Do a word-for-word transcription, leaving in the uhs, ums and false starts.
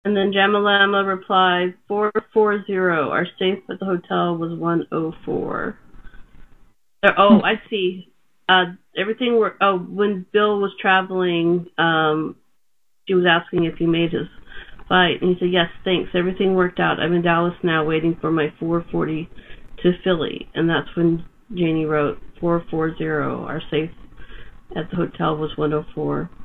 And then Jamalama replied, four four zero. Our safe at the hotel was one oh four. Oh, I see. Uh, everything were. Oh, when Bill was traveling, um, she was asking if he made his flight, and he said, "Yes, thanks. Everything worked out. I'm in Dallas now, waiting for my four forty to Philly." And that's when Janie wrote four four zero. Our safe at the hotel was one oh four.